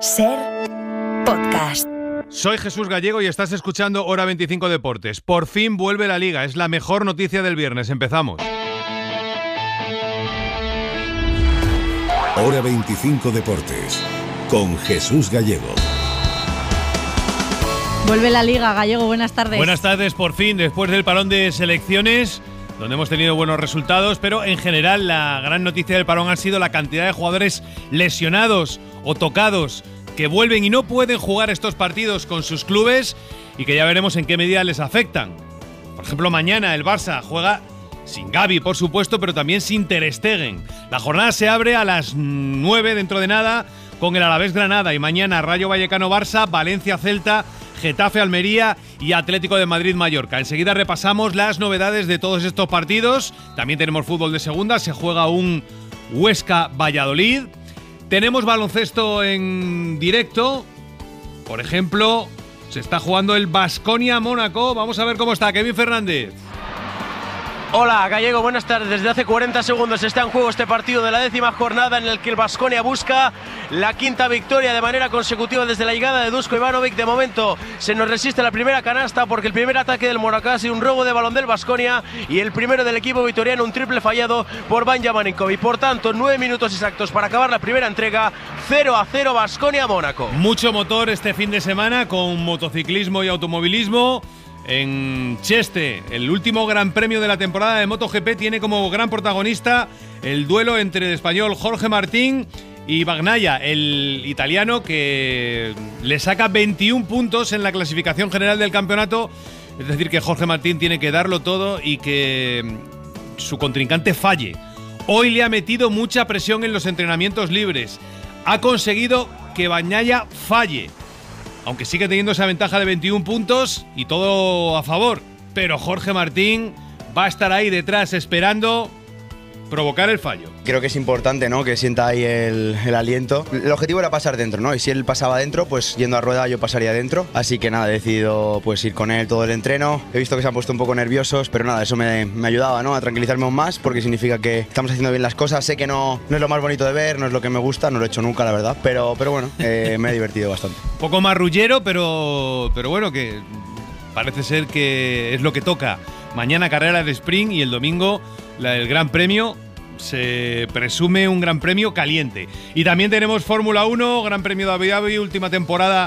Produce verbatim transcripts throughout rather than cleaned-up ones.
Ser Podcast. Soy Jesús Gallego y estás escuchando Hora veinticinco Deportes. Por fin vuelve la Liga, es la mejor noticia del viernes. Empezamos. Hora veinticinco Deportes, con Jesús Gallego. Vuelve la Liga, Gallego, buenas tardes. Buenas tardes, por fin, después del parón de selecciones, donde hemos tenido buenos resultados, pero en general la gran noticia del parón ha sido la cantidad de jugadores lesionados o tocados que vuelven y no pueden jugar estos partidos con sus clubes y que ya veremos en qué medida les afectan. Por ejemplo, mañana el Barça juega sin Gavi, por supuesto, pero también sin Ter Stegen. La jornada se abre a las nueve dentro de nada con el Alavés Granada y mañana Rayo Vallecano Barça, Valencia Celta, Getafe Almería y Atlético de Madrid Mallorca. Enseguida repasamos las novedades de todos estos partidos. También tenemos fútbol de segunda, se juega un Huesca Valladolid. Tenemos baloncesto en directo. Por ejemplo, se está jugando el Baskonia Mónaco. Vamos a ver cómo está Kevin Fernández. Hola Gallego, buenas tardes. Desde hace cuarenta segundos está en juego este partido de la décima jornada en el que el Baskonia busca la quinta victoria de manera consecutiva desde la llegada de Dusko Ivanovic. De momento se nos resiste la primera canasta porque el primer ataque del Mónaco ha sido un robo de balón del Baskonia y el primero del equipo vitoriano un triple fallado por Vanja Marinkovic. Por tanto, nueve minutos exactos para acabar la primera entrega. cero a cero Baskonia Mónaco. Mucho motor este fin de semana con motociclismo y automovilismo. En Cheste, el último gran premio de la temporada de MotoGP, tiene como gran protagonista el duelo entre el español Jorge Martín y Bagnaia, el italiano que le saca veintiún puntos en la clasificación general del campeonato. Es decir, que Jorge Martín tiene que darlo todo y que su contrincante falle. Hoy le ha metido mucha presión en los entrenamientos libres. Ha conseguido que Bagnaia falle, aunque sigue teniendo esa ventaja de veintiún puntos y todo a favor. Pero Jorge Martín va a estar ahí detrás esperando provocar el fallo. Creo que es importante, ¿no?, que sienta ahí el, el aliento. El objetivo era pasar dentro, ¿no? Y si él pasaba dentro, pues yendo a rueda yo pasaría dentro. Así que nada, he decidido pues ir con él todo el entreno. He visto que se han puesto un poco nerviosos, pero nada, eso me, me ayudaba, ¿no?, a tranquilizarme aún más, porque significa que estamos haciendo bien las cosas. Sé que no, no es lo más bonito de ver, no es lo que me gusta, no lo he hecho nunca, la verdad. Pero, pero bueno, eh, me he divertido bastante. Un poco marrullero, pero, pero bueno, que parece ser que es lo que toca. Mañana carrera de sprint y el domingo la, el Gran Premio. Se presume un Gran Premio caliente. Y también tenemos Fórmula uno, Gran Premio de Abu Dhabi, última temporada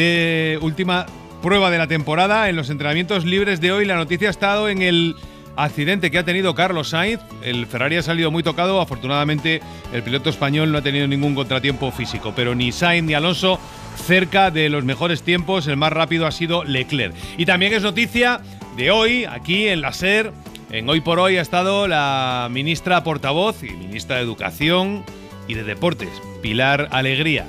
de última prueba de la temporada. En los entrenamientos libres de hoy la noticia ha estado en el accidente que ha tenido Carlos Sainz. El Ferrari ha salido muy tocado. Afortunadamente el piloto español no ha tenido ningún contratiempo físico, pero ni Sainz ni Alonso cerca de los mejores tiempos. El más rápido ha sido Leclerc. Y también es noticia de hoy, aquí en la SER. En Hoy por Hoy ha estado la ministra portavoz y ministra de Educación y de Deportes, Pilar Alegría.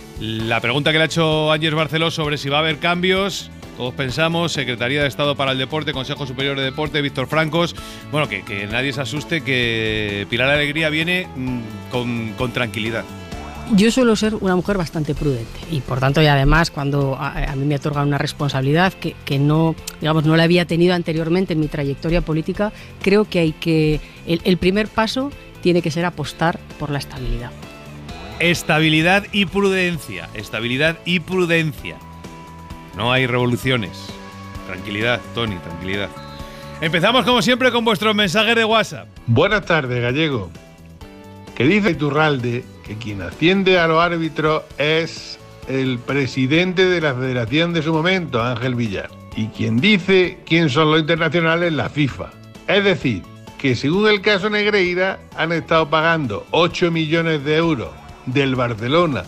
La pregunta que le ha hecho Ángeles Barceló sobre si va a haber cambios, todos pensamos, Secretaría de Estado para el Deporte, Consejo Superior de Deporte, Víctor Francos. Bueno, que, que nadie se asuste, que Pilar Alegría viene mmm, con, con tranquilidad. Yo suelo ser una mujer bastante prudente y por tanto, y además cuando a, a mí me otorgan una responsabilidad que, que no, digamos, no la había tenido anteriormente en mi trayectoria política, creo que hay que, el, el primer paso tiene que ser apostar por la estabilidad. Estabilidad y prudencia, estabilidad y prudencia. No hay revoluciones. Tranquilidad, Tony, tranquilidad. Empezamos como siempre con vuestros mensajes de WhatsApp. Buenas tardes, Gallego. Que dice Iturralde que quien asciende a los árbitros es el presidente de la federación de su momento, Ángel Villar. Y quien dice quién son los internacionales, la FIFA. Es decir, que según el caso Negreira, han estado pagando ocho millones de euros del Barcelona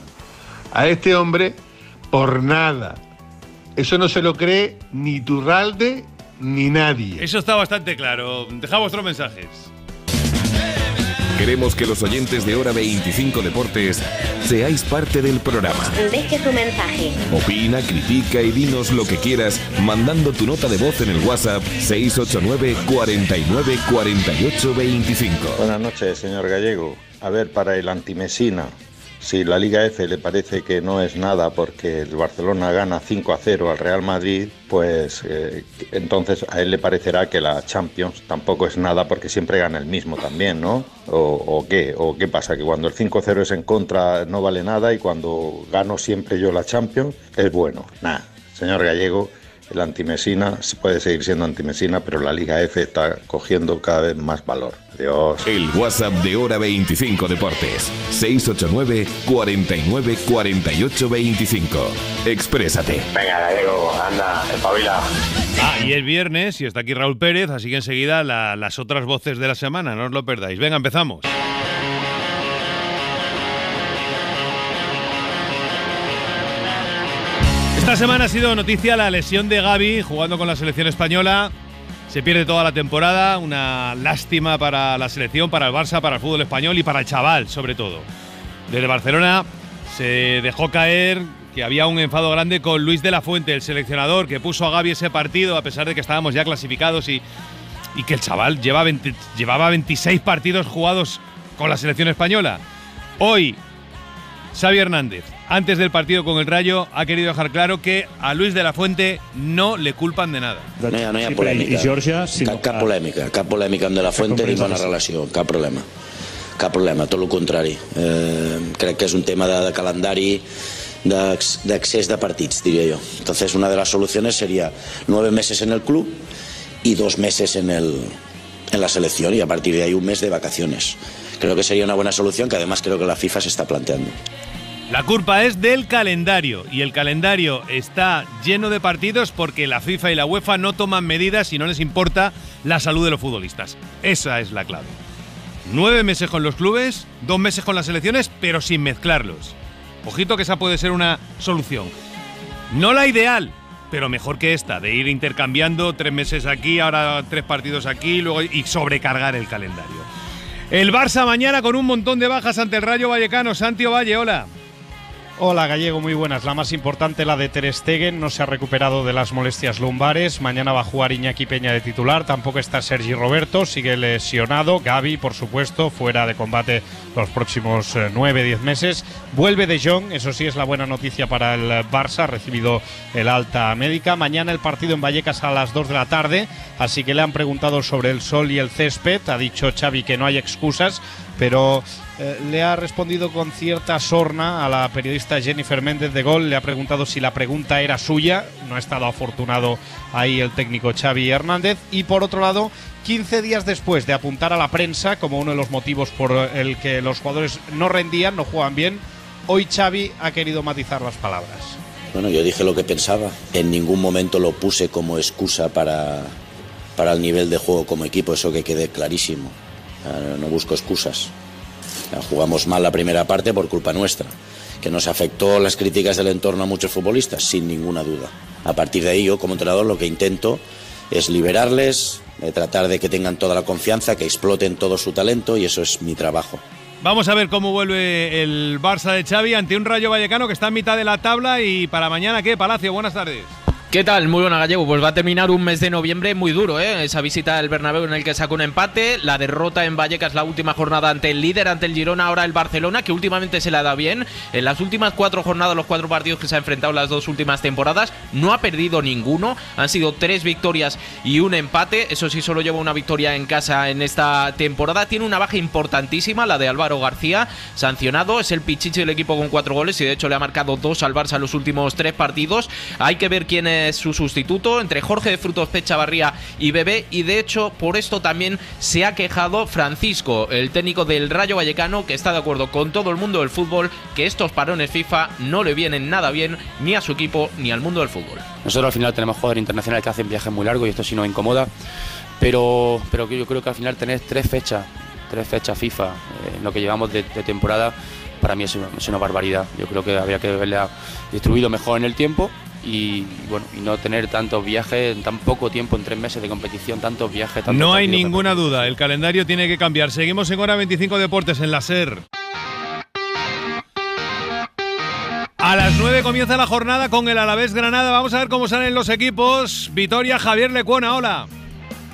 a este hombre por nada. Eso no se lo cree ni Iturralde ni nadie. Eso está bastante claro. Dejad vuestros mensajes. Queremos que los oyentes de Hora veinticinco Deportes seáis parte del programa. Deje tu mensaje. Opina, critica y dinos lo que quieras mandando tu nota de voz en el WhatsApp seis ocho nueve, cuarenta y nueve, cuarenta y ocho veinticinco. Buenas noches, señor Gallego. A ver, para el antimesina, Si la Liga F le parece que no es nada porque el Barcelona gana cinco a cero al Real Madrid, pues eh, entonces a él le parecerá que la Champions tampoco es nada porque siempre gana el mismo también, ¿no? ¿O, o qué? ¿O qué pasa? Que cuando el cinco cero es en contra no vale nada y cuando gano siempre yo la Champions es bueno. Nah, señor Gallego, el antimesina puede seguir siendo antimesina, pero la Liga F está cogiendo cada vez más valor. Adiós. El WhatsApp de Hora veinticinco Deportes. seis ocho nueve, cuarenta y nueve, cuarenta y ocho, veinticinco. Exprésate. Venga, Gallego, anda, espabila. Ah, y es viernes y está aquí Raúl Pérez, así que enseguida la, las otras voces de la semana, no os lo perdáis. Venga, empezamos. Esta semana ha sido noticia la lesión de Gavi jugando con la selección española. Se pierde toda la temporada, una lástima para la selección, para el Barça, para el fútbol español y para el chaval, sobre todo. Desde Barcelona se dejó caer que había un enfado grande con Luis de la Fuente, el seleccionador que puso a Gavi ese partido a pesar de que estábamos ya clasificados y, y que el chaval lleva veinte, llevaba veintiséis partidos jugados con la selección española. Hoy, Xavi Hernández, antes del partido con el Rayo, ha querido dejar claro que a Luis de la Fuente no le culpan de nada. No hi ha, no hi ha polèmica. I Georgia, si cap, cap polèmica. Cap polèmica amb de la Fuente ni bona relació. Cap problema. Cap problema, tot el contrari. Eh, crec que és un tema de, de calendari, d'accés de partits, diría yo. Entonces, una de las soluciones sería nueve meses en el club y dos meses en, el, en la selección y a partir de ahí un mes de vacaciones. Creo que sería una buena solución que además creo que la FIFA se está planteando. La culpa es del calendario y el calendario está lleno de partidos porque la FIFA y la UEFA no toman medidas y no les importa la salud de los futbolistas. Esa es la clave. Nueve meses con los clubes, dos meses con las selecciones, pero sin mezclarlos. Ojito que esa puede ser una solución. No la ideal, pero mejor que esta, de ir intercambiando tres meses aquí, ahora tres partidos aquí luego y sobrecargar el calendario. El Barça mañana con un montón de bajas ante el Rayo Vallecano. Santi Ovalle, hola. Hola Gallego, muy buenas. La más importante, la de Ter Stegen, no se ha recuperado de las molestias lumbares. Mañana va a jugar Iñaki Peña de titular. Tampoco está Sergi Roberto, sigue lesionado. Gavi, por supuesto, fuera de combate los próximos nueve diez meses. Vuelve De Jong, eso sí es la buena noticia para el Barça, ha recibido el alta médica. Mañana el partido en Vallecas a las dos de la tarde, así que le han preguntado sobre el sol y el césped. Ha dicho Xavi que no hay excusas, pero eh, le ha respondido con cierta sorna a la periodista Jennifer Méndez de Gol. Le ha preguntado si la pregunta era suya. No ha estado afortunado ahí el técnico Xavi Hernández. Y por otro lado, quince días después de apuntar a la prensa como uno de los motivos por el que los jugadores no rendían, no juegan bien, hoy Xavi ha querido matizar las palabras. Bueno, yo dije lo que pensaba. En ningún momento lo puse como excusa para, para el nivel de juego como equipo, eso que quede clarísimo. No busco excusas. Jugamos mal la primera parte por culpa nuestra, que nos afectó las críticas del entorno a muchos futbolistas, sin ninguna duda. A partir de ahí yo como entrenador lo que intento es liberarles, tratar de que tengan toda la confianza, que exploten todo su talento y eso es mi trabajo. Vamos a ver cómo vuelve el Barça de Xavi ante un Rayo Vallecano que está en mitad de la tabla. Y para mañana, ¿qué? Palacio, buenas tardes. ¿Qué tal? Muy buena, Gallego. Pues va a terminar un mes de noviembre muy duro, ¿eh? Esa visita al Bernabéu en el que sacó un empate, la derrota en Vallecas la última jornada ante el líder, ante el Girona, ahora el Barcelona, que últimamente se la da bien. En las últimas cuatro jornadas, los cuatro partidos que se ha enfrentado las dos últimas temporadas, no ha perdido ninguno. Han sido tres victorias y un empate. Eso sí, solo lleva una victoria en casa en esta temporada. Tiene una baja importantísima, la de Álvaro García, sancionado. Es el pichichi del equipo con cuatro goles y de hecho le ha marcado dos al Barça en los últimos tres partidos. Hay que ver quién es su sustituto entre Jorge de Frutos, Chavarría y Bebé, y de hecho por esto también se ha quejado Francisco, el técnico del Rayo Vallecano, que está de acuerdo con todo el mundo del fútbol que estos parones FIFA no le vienen nada bien ni a su equipo ni al mundo del fútbol. Nosotros al final tenemos jugadores internacionales que hacen viajes muy largos y esto sí nos incomoda, pero, pero yo creo que al final tener tres fechas, tres fechas FIFA, eh, en lo que llevamos de, de temporada, para mí es una, es una barbaridad. Yo creo que habría que haberla distribuido mejor en el tiempo. Y bueno, y no tener tantos viajes en tan poco tiempo, en tres meses de competición, tantos viajes. Tantos no hay ninguna duda, el calendario tiene que cambiar. Seguimos en Hora veinticinco Deportes en la SER. A las nueve comienza la jornada con el Alavés Granada. Vamos a ver cómo salen los equipos. Vitoria, Javier Lecuona, hola.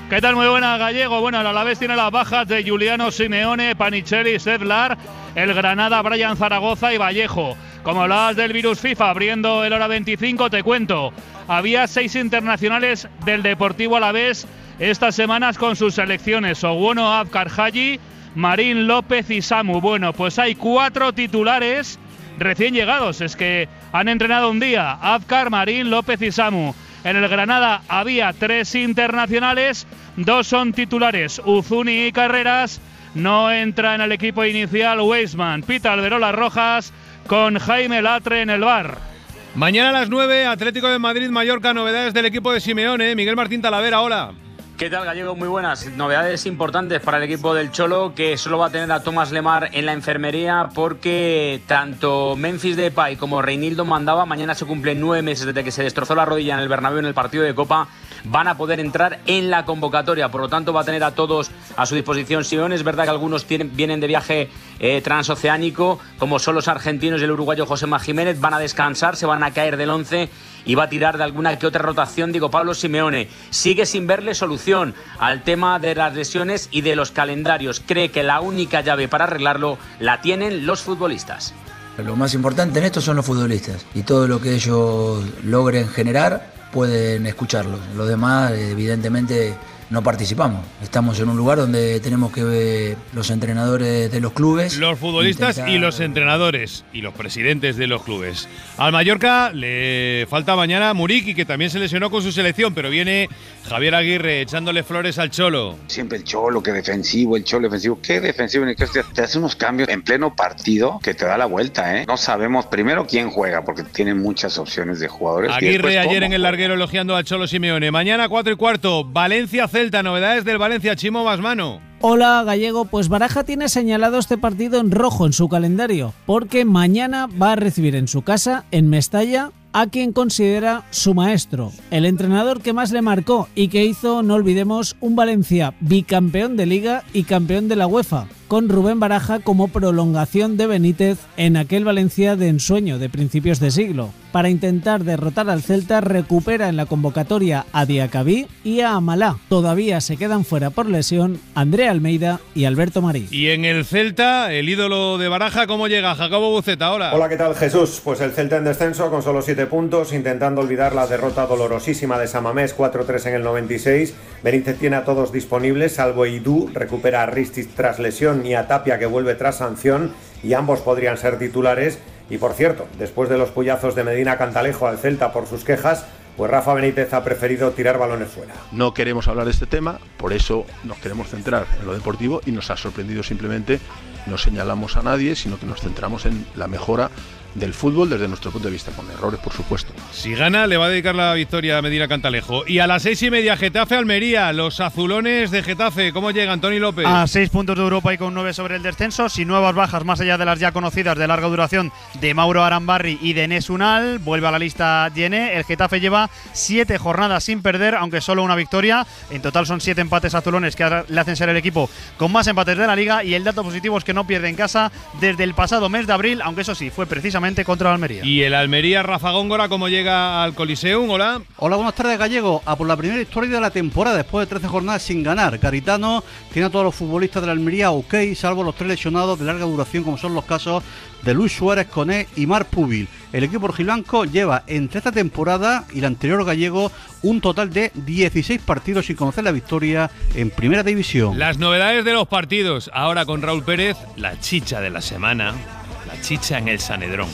¿Qué tal? Muy buena, Gallego. Bueno, el Alavés tiene las bajas de Giuliano Simeone, Panicelli, Sedlar, el Granada, Brian Zaragoza y Vallejo. Como hablabas del virus FIFA, abriendo el hora veinticinco, te cuento. Había seis internacionales del Deportivo Alavés estas semanas con sus selecciones. Oguono, Azcar, Haji, Marín, López y Samu. Bueno, pues hay cuatro titulares recién llegados. Es que han entrenado un día. Azcar, Marín, López y Samu. En el Granada había tres internacionales, dos son titulares, Uzuni y Carreras. No entra en el equipo inicial Weisman. Pita Alberola Rojas con Jaime Latre en el bar. Mañana a las nueve, Atlético de Madrid, Mallorca, novedades del equipo de Simeone. Miguel Martín Talavera, hola. ¿Qué tal, Gallego? Muy buenas. Novedades importantes para el equipo del Cholo, que solo va a tener a Thomas Lemar en la enfermería porque tanto Memphis Depay como Reinildo Mandava, mañana se cumplen nueve meses desde que se destrozó la rodilla en el Bernabéu en el partido de Copa, van a poder entrar en la convocatoria. Por lo tanto, va a tener a todos a su disposición Simeone. Es verdad que algunos tienen, vienen de viaje eh, transoceánico, como son los argentinos y el uruguayo Joséma Jiménez. Van a descansar, se van a caer del once y va a tirar de alguna que otra rotación, digo, Pablo Simeone. Sigue sin verle solución al tema de las lesiones y de los calendarios. Cree que la única llave para arreglarlo la tienen los futbolistas. Lo más importante en esto son los futbolistas y todo lo que ellos logren generar pueden escucharlo. Los demás, evidentemente, no participamos. Estamos en un lugar donde tenemos que ver los entrenadores de los clubes. Los futbolistas intentar... y los entrenadores y los presidentes de los clubes. Al Mallorca le falta mañana Muriqui, que también se lesionó con su selección, pero viene Javier Aguirre echándole flores al Cholo. Siempre el Cholo, que defensivo, el Cholo defensivo. ¿Qué defensivo? Te hace unos cambios en pleno partido que te da la vuelta, ¿eh? No sabemos primero quién juega, porque tiene muchas opciones de jugadores. Aguirre ayer en el larguero elogiando al Cholo Simeone. Mañana cuatro y cuarto, Valencia Celta, novedades del Valencia, Chimo Basmano. Hola, Gallego. Pues Baraja tiene señalado este partido en rojo en su calendario, porque mañana va a recibir en su casa, en Mestalla, a quien considera su maestro, el entrenador que más le marcó y que hizo, no olvidemos, un Valencia bicampeón de Liga y campeón de la UEFA, con Rubén Baraja como prolongación de Benítez en aquel Valencia de ensueño de principios de siglo. Para intentar derrotar al Celta, recupera en la convocatoria a Diacabí y a Amalá. Todavía se quedan fuera por lesión André Almeida y Alberto Marí. Y en el Celta, el ídolo de Baraja, ¿cómo llega? Jacobo Buceta, hola. Hola, ¿qué tal, Jesús? Pues el Celta en descenso con solo siete puntos, intentando olvidar la derrota dolorosísima de Samamés, cuatro tres en el noventa y seis. Benítez tiene a todos disponibles, salvo Eidú, recupera a Ristic tras lesión y a Tapia, que vuelve tras sanción, y ambos podrían ser titulares. Y por cierto, después de los puyazos de Medina Cantalejo al Celta por sus quejas, pues Rafa Benítez ha preferido tirar balones fuera. No queremos hablar de este tema, por eso nos queremos centrar en lo deportivo y nos ha sorprendido simplemente, no señalamos a nadie, sino que nos centramos en la mejora del fútbol desde nuestro punto de vista, con errores, por supuesto. Si gana, le va a dedicar la victoria a Medina Cantalejo. Y a las seis y media, Getafe-Almería, los azulones de Getafe. ¿Cómo llegan, Toni López? A seis puntos de Europa y con nueve sobre el descenso, sin nuevas bajas más allá de las ya conocidas de larga duración de Mauro Arambarri y de Enes Unal. Vuelve a la lista Yené. El Getafe lleva siete jornadas sin perder, aunque solo una victoria. En total son siete empates azulones que le hacen ser el equipo con más empates de la Liga, y el dato positivo es que no pierde en casa desde el pasado mes de abril, aunque eso sí, fue precisamente contra el Almería. Y el Almería, Rafa Góngora, ¿cómo llega al Coliseum? Hola. Hola, buenas tardes, Gallego. A por la primera victoria de la temporada después de trece jornadas sin ganar. Garitano tiene a todos los futbolistas de la Almería ok, salvo los tres lesionados de larga duración, como son los casos de Luis Suárez, Koné y Marc Pubil. El equipo rojiblanco lleva entre esta temporada y la anterior, Gallego, un total de dieciséis partidos sin conocer la victoria en Primera División. Las novedades de los partidos. Ahora con Raúl Pérez, la chicha de la semana. La chicha en el Sanedrón.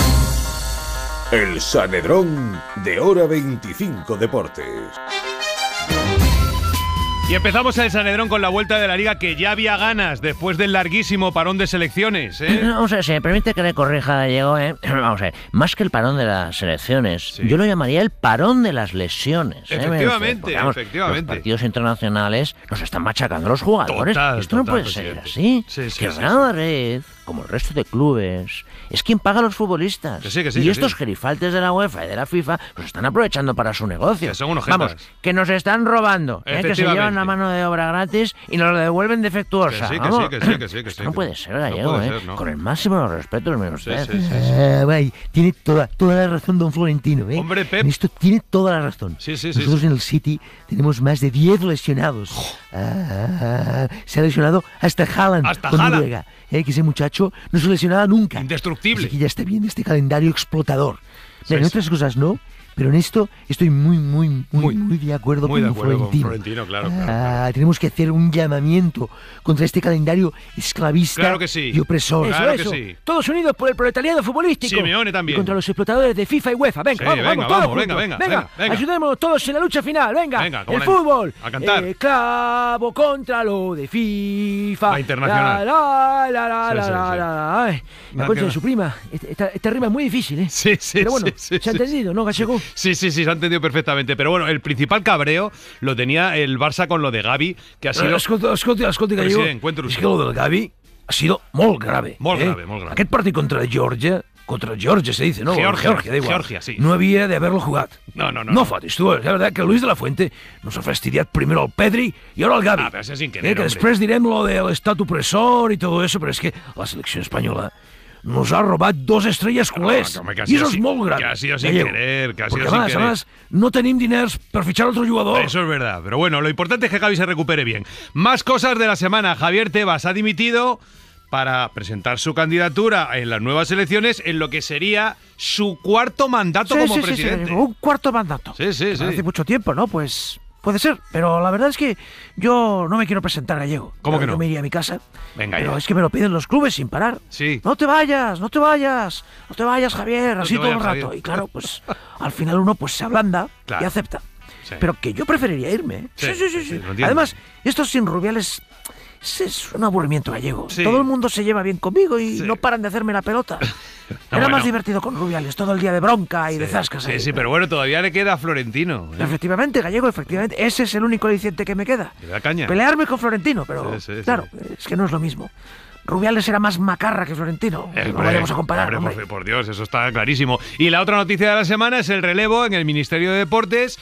El Sanedrón de Hora veinticinco Deportes. Y empezamos el Sanedrón con la vuelta de la Liga, que ya había ganas después del larguísimo parón de selecciones, ¿eh? Vamos a ver, si me permite que le corrija, Gallego, ¿eh? Vamos a ver, más que el parón de las selecciones, sí, yo lo llamaría el parón de las lesiones. ¿eh? Efectivamente, Porque, vamos, efectivamente. Los partidos internacionales nos están machacando los jugadores. Total, Esto no total, puede ser presidente. así. Sí, sí, que sí, Real Madrid, como el resto de clubes, es quien paga a los futbolistas. Que sí, que sí, y que estos sí. gerifaltes de la UEFA y de la FIFA los están apropechando para su negocio. Que son unos Vamos, jetas. que nos están robando, ¿eh? Que se llevan una mano de obra gratis y nos la devuelven defectuosa. Que sí, que vamos. sí, que sí, que sí, que sí. No puede ser, Gallego, no puede ¿eh? ser, ¿no? Con el máximo de los respetos, mire usted. Sí, sí, sí, sí. Eh, vay, tiene toda, toda la razón don Florentino, ¿eh? Hombre, Pep. En esto tiene toda la razón. Sí, sí, sí, Nosotros sí. en el City tenemos más de diez lesionados. Ah, ah, ah. Se ha lesionado hasta Haaland Hasta con Haaland. Noruega, ¿eh? Que ese muchacho no se lesionaba nunca. Indestructible. Así que ya está bien este calendario explotador. Sí, Mira, en sí. otras cosas no, pero en esto estoy muy, muy, muy, muy, muy de acuerdo Muy de con acuerdo con Florentino. Florentino, claro, claro, Ah, tenemos que hacer un llamamiento contra este calendario esclavista Claro que sí. y opresor. Claro eso, que eso. sí. Todos unidos por el proletariado futbolístico. Simeone también. Y contra los explotadores de FIFA y UEFA. Venga, Sí, vamos, venga, vamos, vamos, todos venga, juntos. venga, venga, venga. Ayudémonos todos en la lucha final. Venga, Venga, como el la- fútbol. a cantar. Eh, clavo contra lo de FIFA. La internacional. La, la, la, Sí, la, sí, la, sí. la, la, ay, la No, concha que de no. su prima. Esta, esta, esta rima es muy difícil, ¿eh? Sí, sí, Pero bueno, sí, sí, se ha sí. entendido, ¿no, Gallego? Sí, sí, sí, se ha entendido perfectamente. Pero bueno, el principal cabreo lo tenía el Barça con lo de Gavi, que ha sido... Escolta, escolta, escolta, Gallego. President, cuéntanos És usted. que lo del Gavi ha sido molt grave. Molt eh? grave, molt grave. Aquest partit contra Georgia, contra Georgia se dice, ¿no? Georgia, Georgia, da igual. Georgia, sí. No havia d'haver-lo jugat. No, no, no. No fotis, tu. La verdad que Luis de la Fuente nos ha fastidiat primero al Pedri y ahora al Gavi. Ah, pero eso es sin querer, eh, que hombre. després direm lo del estat opresor y todo eso, pero es que la selección española nos ha robat dos estrelles culers. home, que ha I sido això és sin- molt gran. que ha sido sin Gallego. querer, que ha sido Porque sin además, querer. además, no tenim diners per fitxar otro jugador. Eso es verdad, pero bueno, lo importante es que Gavi se recupere bien. Más cosas de la semana. Javier Tebas ha dimitido para presentar su candidatura en las nuevas elecciones en lo que sería su cuarto mandato Sí, como sí, sí, sí, presidente. Gallego, un cuarto mandato. Sí, sí, sí. Hace mucho tiempo, ¿no? Pues puede ser, pero la verdad es que yo no me quiero presentar, Gallego. ¿Cómo que Yo no? me iría a mi casa. Venga Pero ya. es que me lo piden los clubes sin parar. Sí. No te vayas, no te vayas, no te vayas, Javier, No así te todo el vayas, rato. Javier. Y claro, pues al final uno pues se ablanda Claro. y acepta. Sí. Pero que yo preferiría irme. ¿eh? Sí, Sí, sí, sí. sí, sí. lo entiendo. Además, estos sin Rubiales es, es un aburrimiento, Gallego. Sí. Todo el mundo se lleva bien conmigo y Sí. no paran de hacerme la pelota. Era bueno. más divertido con Rubiales, todo el día de bronca y de zascas. Sí, ahí. sí, pero bueno, todavía le queda a Florentino. ¿eh? Efectivamente, Gallego, efectivamente. Ese es el único aliciente que me queda. Le da caña. Pelearme con Florentino, pero Sí, sí, sí. claro, es que no es lo mismo. Rubiales era más macarra que Florentino. Eh, no hombre, vayamos a comparar, hombre, hombre. por, por Dios, eso está clarísimo. Y la otra noticia de la semana es el relevo en el Ministerio de Deportes.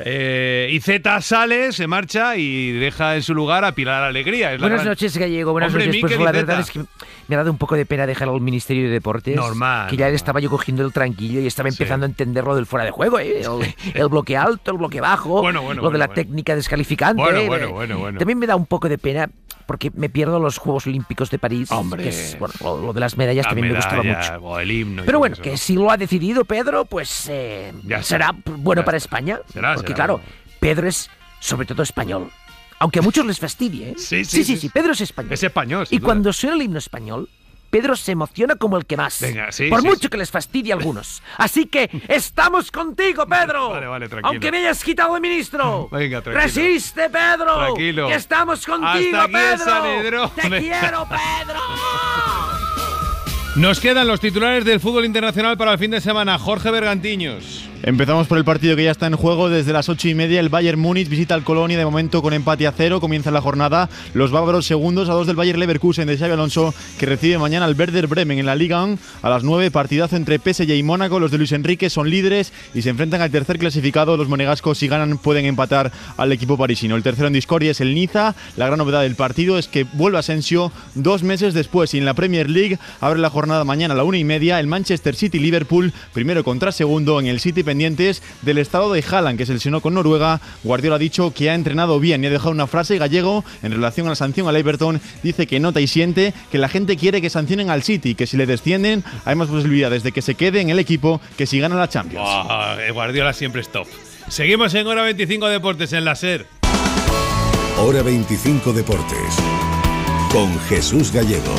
Eh, Iceta sale, se marcha y deja en su lugar a Pilar Alegría. Es la Buenas gran- noches, Gallego. Buenas Hombre, noches. Pues Mikel la Iceta. verdad es que me ha dado un poco de pena dejar al Ministerio de Deportes. Normal, Que ya estaba yo cogiendo el tranquillo y estaba empezando a entender lo del fuera de juego, ¿eh? El, el bloque alto, el bloque bajo, Bueno, bueno, lo de bueno, la bueno. técnica descalificante. Bueno, ¿eh? bueno, bueno, bueno. También me da un poco de pena porque me pierdo los Juegos Olímpicos de París. Hombre. Que es, bueno, lo, lo de las medallas La también me gustaba medalla, mucho. o el himno y Pero todo bueno, eso, que ¿no? si lo ha decidido Pedro, pues eh, Ya está. será bueno Ya para está. España. Será, porque será, claro, ¿no? Pedro es sobre todo español. Aunque a muchos les fastidie, ¿eh? Sí, sí, sí, sí, sí, Pedro es español. Es español, Y sin duda. cuando suena el himno español, Pedro se emociona como el que más. Venga, sí, Por sí, mucho sí. que les fastidie a algunos. Así que estamos contigo, Pedro. Vale, vale, tranquilo. Aunque me hayas quitado el ministro. Venga, tranquilo. Resiste, Pedro. Tranquilo. Que estamos contigo, Hasta aquí el Pedro. Sanedrón. Te Venga. quiero, Pedro. Nos quedan los titulares del fútbol internacional para el fin de semana. Jorge Bergantiños. Empezamos por el partido que ya está en juego. Desde las ocho y media el Bayern Múnich visita al Colonia, de momento con empate a cero. Comienza la jornada. Los bávaros segundos a dos del Bayer Leverkusen de Xabi Alonso, que recibe mañana al Werder Bremen en la Liga uno. A las nueve, partidazo entre P S G y Mónaco. Los de Luis Enrique son líderes y se enfrentan al tercer clasificado. Los monegascos, si ganan, pueden empatar al equipo parisino. El tercero en discordia es el Niza. La gran novedad del partido es que vuelve Asensio dos meses después, y en la Premier League abre la jornada mañana a la una y media el Manchester City-Liverpool, primero contra segundo. En el City pendientes del estado de Haaland, que se lesionó con Noruega. Guardiola ha dicho que ha entrenado bien y ha dejado una frase, Gallego, en relación a la sanción al Everton. Dice que nota y siente que la gente quiere que sancionen al City, que si le descienden hay más posibilidades de que se quede en el equipo que si gana la Champions. Oh, Guardiola siempre es top. Seguimos en Hora veinticinco Deportes en la SER. Hora veinticinco Deportes con Jesús Gallego.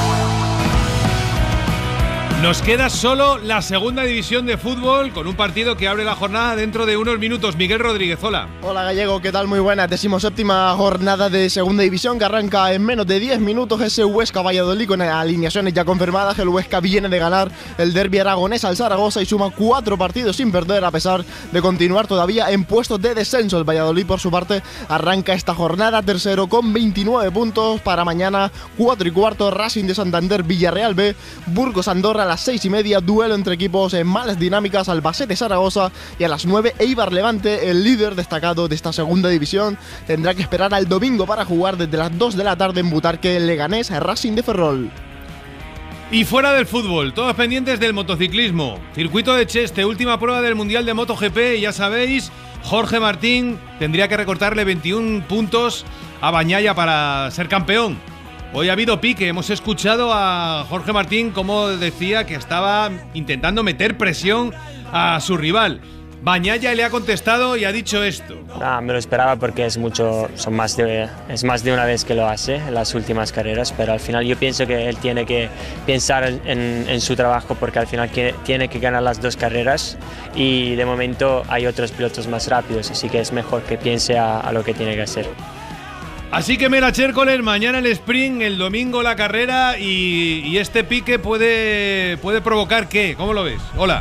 Nos queda solo la segunda división de fútbol con un partido que abre la jornada dentro de unos minutos. Miguel Rodríguez, hola. Hola Gallego, ¿qué tal? Muy buena. Decimoséptima jornada de segunda división que arranca en menos de diez minutos. Ese Huesca Valladolid con alineaciones ya confirmadas. El Huesca viene de ganar el derbi aragonés al Zaragoza y suma cuatro partidos sin perder a pesar de continuar todavía en puestos de descenso. El Valladolid, por su parte, arranca esta jornada tercero con veintinueve puntos. Para mañana cuatro y cuarto, Racing de Santander, Villarreal B, Burgos Andorra, las seis y media, duelo entre equipos en malas dinámicas, Albacete Zaragoza, y a las nueve Eibar Levante. El líder destacado de esta segunda división tendrá que esperar al domingo para jugar desde las dos de la tarde en Butarque, el Leganés Racing de Ferrol. Y fuera del fútbol, todos pendientes del motociclismo. Circuito de Cheste, última prueba del Mundial de MotoGP, y ya sabéis, Jorge Martín tendría que recortarle veintiún puntos a Bagnaia para ser campeón. Hoy ha habido pique, hemos escuchado a Jorge Martín como decía que estaba intentando meter presión a su rival. Bagnaia le ha contestado y ha dicho esto. Ah, me lo esperaba porque es mucho, son más de, es más de una vez que lo hace en las últimas carreras, pero al final yo pienso que él tiene que pensar en, en su trabajo porque al final tiene que ganar las dos carreras y de momento hay otros pilotos más rápidos, así que es mejor que piense a, a lo que tiene que hacer. Así que Mera Chércoles, mañana el sprint, el domingo la carrera y, y este pique puede, puede provocar ¿qué? ¿Cómo lo ves? Hola.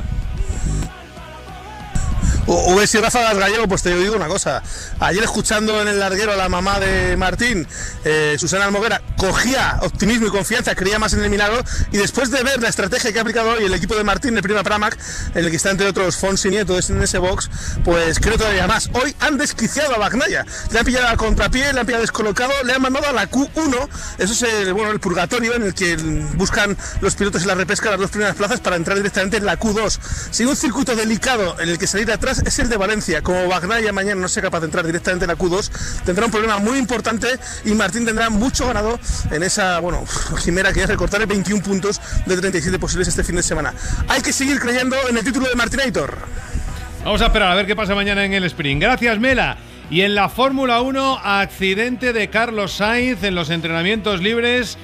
Hubiese sido Ráfagas Gallego, pues te digo una cosa. Ayer escuchando en el larguero a la mamá de Martín, eh, Susana Almoguera, cogía optimismo y confianza, creía más en el milagro, y después de ver la estrategia que ha aplicado hoy el equipo de Martín, el Prima Pramac, en el que está entre otros Fonsi Nieto en ese box, pues creo todavía más. Hoy han desquiciado a Bagnaia, le han pillado a contrapié, le han pillado descolocado, le han mandado a la Q uno, eso es el, bueno, el purgatorio en el que buscan los pilotos en la repesca las dos primeras plazas para entrar directamente en la Q dos. Sigue un circuito delicado en el que salir de atrás es el de Valencia. Como Bagnaia mañana no sea capaz de entrar directamente en la Q dos, tendrá un problema muy importante y Martín tendrá mucho ganado en esa, bueno, quimera que es recortar veintiún puntos de treinta y siete posibles este fin de semana. Hay que seguir creyendo en el título de Martinator. Vamos a esperar a ver qué pasa mañana en el sprint. Gracias, Mela. Y en la Fórmula uno, accidente de Carlos Sainz en los entrenamientos libres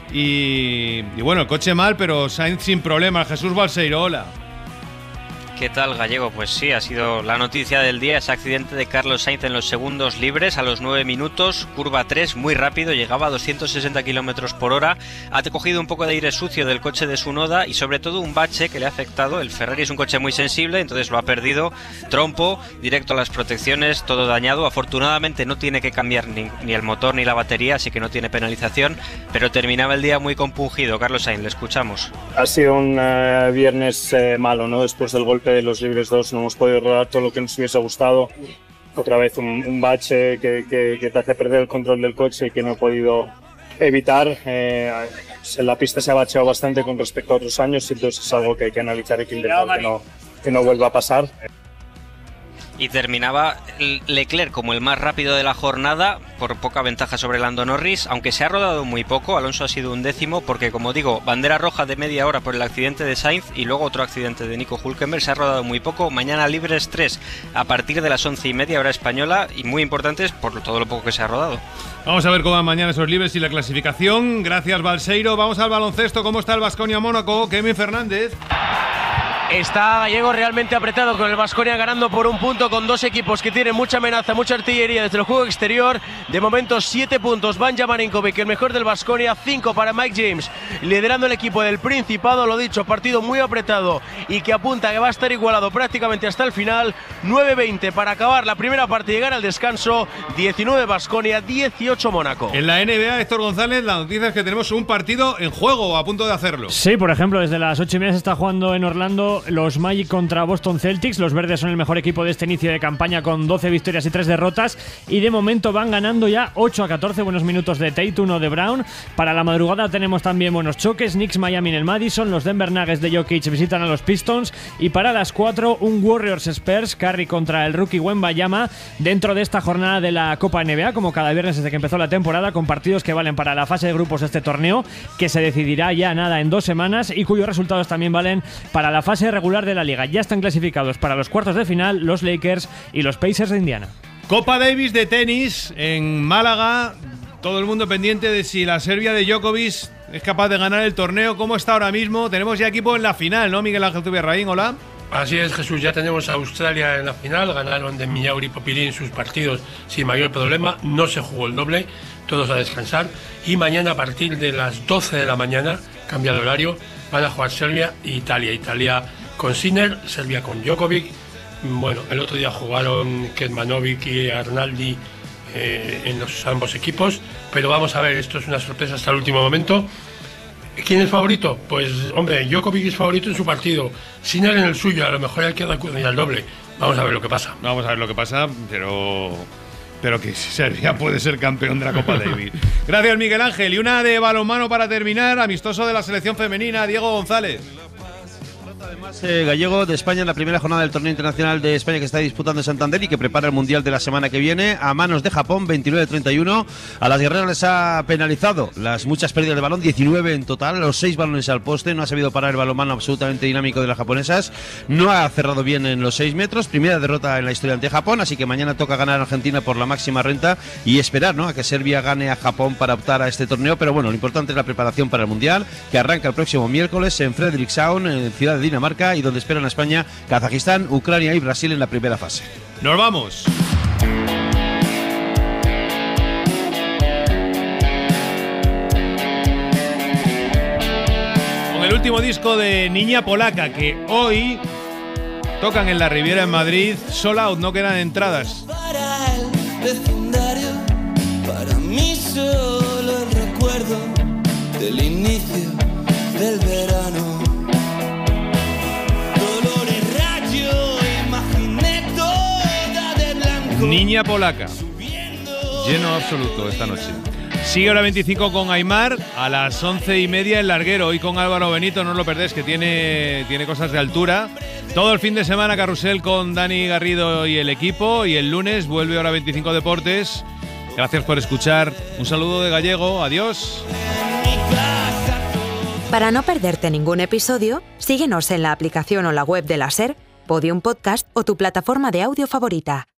y, y bueno, el coche mal, pero Sainz sin problemas. Jesús Balseiro, hola. ¿Qué tal, Gallego? Pues sí, ha sido la noticia del día, ese accidente de Carlos Sainz en los segundos libres a los nueve minutos, curva tres, muy rápido, llegaba a doscientos sesenta kilómetros por hora, ha cogido un poco de aire sucio del coche de su Noda y sobre todo un bache que le ha afectado. El Ferrari es un coche muy sensible, entonces lo ha perdido, trompo, directo a las protecciones, todo dañado. Afortunadamente no tiene que cambiar ni, ni el motor ni la batería, así que no tiene penalización, pero terminaba el día muy compungido. Carlos Sainz, le escuchamos. Ha sido un uh, viernes eh, malo, ¿no? Después del golpe de los libres dos no hemos podido rodar todo lo que nos hubiese gustado. Otra vez un, un bache que, que, que te hace perder el control del coche y que no he podido evitar. Eh, en la pista se ha bacheado bastante con respecto a otros años y entonces es algo que hay que analizar y que intentar que no, que no vuelva a pasar. Y terminaba Leclerc como el más rápido de la jornada, por poca ventaja sobre Lando Norris, aunque se ha rodado muy poco. Alonso ha sido un décimo porque, como digo, bandera roja de media hora por el accidente de Sainz y luego otro accidente de Nico Hülkenberg. Se ha rodado muy poco. Mañana libres tres a partir de las once y media hora española y muy importantes por todo lo poco que se ha rodado. Vamos a ver cómo van mañana esos libres y la clasificación. Gracias, Balseiro. Vamos al baloncesto. ¿Cómo está el Baskonia Mónaco? Kevin Fernández. Está Gallego realmente apretado con el Baskonia ganando por un punto con dos equipos que tienen mucha amenaza, mucha artillería desde el juego exterior. De momento siete puntos, Vanja Marinkovic, el mejor del Baskonia, cinco para Mike James, liderando el equipo del Principado. Lo dicho, partido muy apretado y que apunta que va a estar igualado prácticamente hasta el final. nueve veinte para acabar la primera parte y llegar al descanso. diecinueve Baskonia, dieciocho Mónaco. En la N B A, Héctor González, la noticia es que tenemos un partido en juego, a punto de hacerlo. Sí, por ejemplo, desde las ocho y media se está jugando en Orlando los Magic contra Boston Celtics. Los verdes son el mejor equipo de este inicio de campaña con doce victorias y tres derrotas y de momento van ganando ya ocho a catorce. Buenos minutos de Tatum o de Brown. Para la madrugada tenemos también buenos choques. Knicks Miami en el Madison, los Denver Nuggets de Jokic visitan a los Pistons y para las cuatro un Warriors Spurs, Curry contra el rookie Wembanyama dentro de esta jornada de la Copa N B A, como cada viernes desde que empezó la temporada, con partidos que valen para la fase de grupos de este torneo, que se decidirá ya nada en dos semanas y cuyos resultados también valen para la fase regular de la liga. Ya están clasificados para los cuartos de final los Lakers y los Pacers de Indiana. Copa Davis de tenis en Málaga. Todo el mundo pendiente de si la Serbia de Djokovic es capaz de ganar el torneo. ¿Cómo está ahora mismo? Tenemos ya equipo en la final, ¿no, Miguel Ángel Tubierraín? Hola. Así es, Jesús, ya tenemos a Australia en la final. Ganaron de Millauri y Popilín sus partidos sin mayor problema. No se jugó el doble, todos a descansar. Y mañana a partir de las doce de la mañana, cambia de horario, van a jugar Serbia e Italia. Italia con Sinner, Serbia con Djokovic. Bueno, el otro día jugaron Kecmanovic y Arnaldi eh, en los ambos equipos, pero vamos a ver, esto es una sorpresa hasta el último momento. ¿Quién es favorito? Pues, hombre, Djokovic es favorito en su partido. Sinner en el suyo, a lo mejor él queda al doble. Vamos a ver lo que pasa. Vamos a ver lo que pasa, pero... Pero que Serbia puede ser campeón de la Copa Davis. Gracias, Miguel Ángel. Y una de balonmano para terminar, amistoso de la selección femenina, Diego González. Además, eh, Gallego de España en la primera jornada del torneo internacional de España que está disputando en Santander y que prepara el Mundial de la semana que viene a manos de Japón, veintinueve a treinta y uno. A las guerreras les ha penalizado las muchas pérdidas de balón, diecinueve en total, los seis balones al poste. No ha sabido parar el balonmano absolutamente dinámico de las japonesas. No ha cerrado bien en los seis metros. Primera derrota en la historia ante Japón, así que mañana toca ganar a Argentina por la máxima renta y esperar, ¿no?, a que Serbia gane a Japón para optar a este torneo. Pero bueno, lo importante es la preparación para el Mundial, que arranca el próximo miércoles en Frederikshavn, en Ciudad de Dinamarca, y donde esperan a España, Kazajistán, Ucrania y Brasil en la primera fase. ¡Nos vamos! Con el último disco de Niña Polaca, que hoy tocan en la Riviera en Madrid, sold out, no quedan entradas. Para el vecindario, para mí solo el recuerdo del inicio del verano. Niña Polaca, lleno absoluto esta noche. Sigue Hora veinticinco con Aimar a las once y media el larguero. Hoy con Álvaro Benito, no os lo perdéis, que tiene, tiene cosas de altura. Todo el fin de semana carrusel con Dani Garrido y el equipo. Y el lunes vuelve Hora veinticinco Deportes. Gracias por escuchar. Un saludo de Gallego. Adiós. Para no perderte ningún episodio, síguenos en la aplicación o la web de la SER, Podium Podcast o tu plataforma de audio favorita.